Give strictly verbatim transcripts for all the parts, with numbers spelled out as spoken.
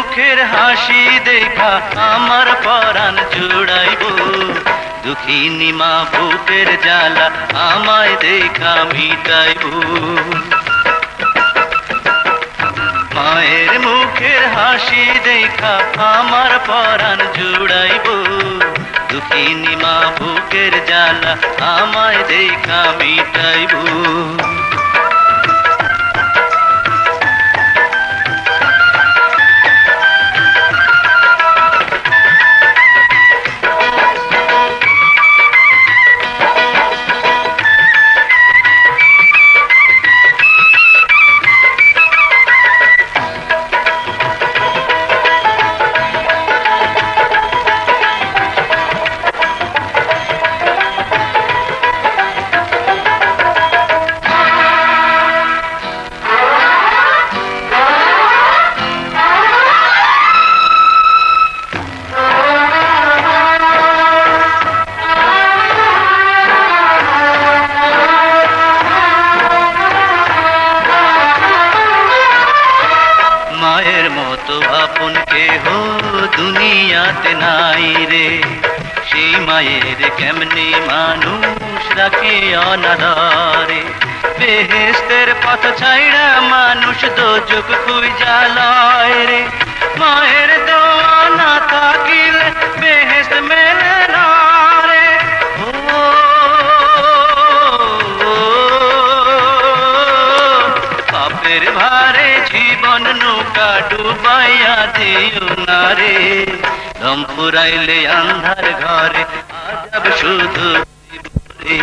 মুখের হাসি দেখা আমার পরাণ জুড়াইব, দুঃখিনী মা বুকের জ্বালা আমায় দেখা মিটাইব। মায়ের মুখের হাসি দেখা আমার পরাণ জুড়াইব, দুঃখিনী মা বুকের জ্বালা আমায় দেখা মিটাইব। মায়ের মতো আপন কেহ দুনিয়াতে নাই রে, সেই মায়ের কেমনে মানুষ রাখে অনাদরে। বেহেশতের পথ ছাইড়া মানুষ দোজক খুঁজা লয় রে, মায়ের দোয়া না থাকিলে বেহেশত মেলে না রে। ও পাপের ভারে জীবন নৌকা ডুবাইয়া দিও না রে, দম ফুরাইলে আন্ধার ঘরে আজাব শুধু রে।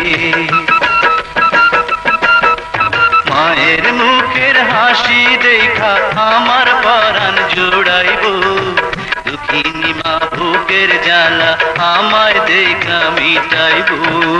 মায়ের মুখের হাসি দেখা আমার পরাণ জুড়াইব, দুঃখিনী মা বুকের জ্বালা আমায় দেখা মিটাইব।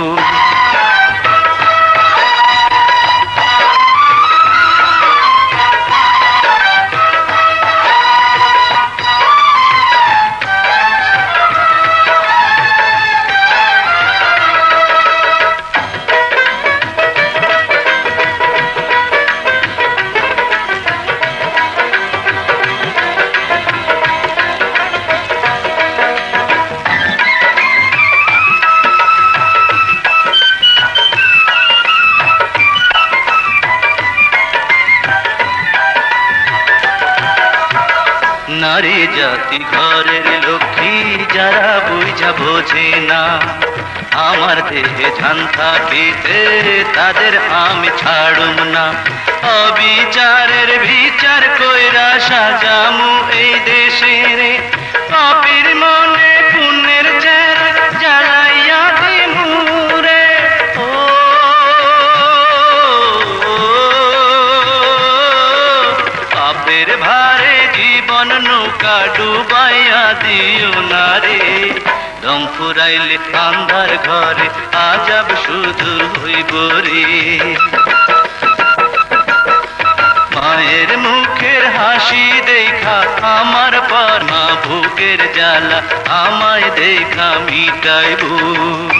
নারী জাতি ঘরের লক্ষ্মী যারা বুঝা বোঝে না, আমার দেহে ঝান থাকিতে তাদের আমি ছাড়ুম না। অবিচারের বিচার কইরা সাজামু এই দেশে রে, পাপীর মনে পুণ্যের চেরা জ্বালাইয়া দিমু রে। ও পাপের ভারে জীবন নৌকা ডুবাইয়া দিও না রে, দম ফুরাইলে আন্ধার ঘরে আজাব শুধু হইব রে। মায়ের মুখের হাসি দেখা আমার পর মা বুকের জ্বালা আমায় দেখা মিটাইব।